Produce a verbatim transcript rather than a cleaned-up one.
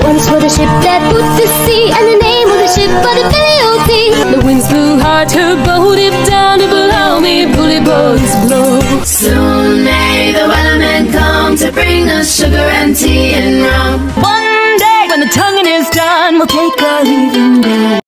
Once was a ship that put to sea, and the name of the ship was the Billy O T. The winds blew hard, her boat dipped down, and below me bully boys blow. Soon may the weathermen come to bring us sugar and tea and rum. One day when the tonguing is done, we'll take our leave and go.